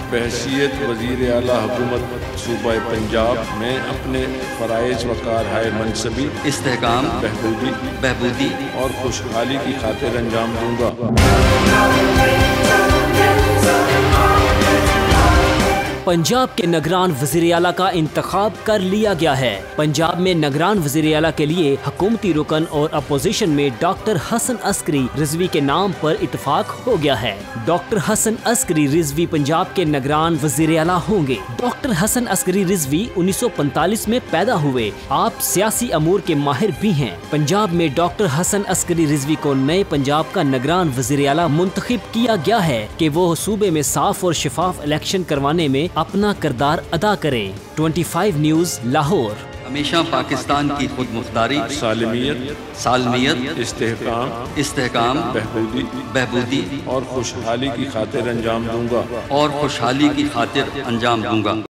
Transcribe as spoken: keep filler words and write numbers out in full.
بحیثیت وزیر اعلیٰ حکومت صوبہ پنجاب میں اپنے فرائض و کارہائے منصبی استحکام بہبودی بہبودی اور خوشحالی کی خاطر انجام دوں گا۔ پنجاب کے نگران وزیر اعلیٰ کا انتخاب کر لیا گیا ہے۔ پنجاب میں نگران وزیر اعلیٰ کے لیے حکومتی رکن اور اپوزیشن میں ڈاکٹر حسن عسکری رضوی کے نام پر اتفاق ہو گیا ہے۔ ڈاکٹر حسن عسکری رضوی پنجاب کے نگران وزیر اعلیٰ ہوں گے۔ ڈاکٹر حسن عسکری رضوی انیس سو پینتالیس میں پیدا ہوئے۔ آپ سیاسی امور کے ماہر بھی ہیں۔ پنجاب میں ڈاکٹر حسن عسکری رضوی کو نئے پنجاب کا نگران وزیر اعلیٰ منتخب کیا گیا ہے کہ وہ صوبے میں صاف اور شفاف الیکشن کروانے میں اپنا کردار ادا کریں۔ پچیس نیوز لاہور۔ ہمیشہ پاکستان کی خود مختاری، سالمیت سالمیت استحکام استحکام بہبودی بہبودی اور خوشحالی کی خاطر انجام دوں گا۔ اور خوشحالی کی خاطر انجام دوں گا۔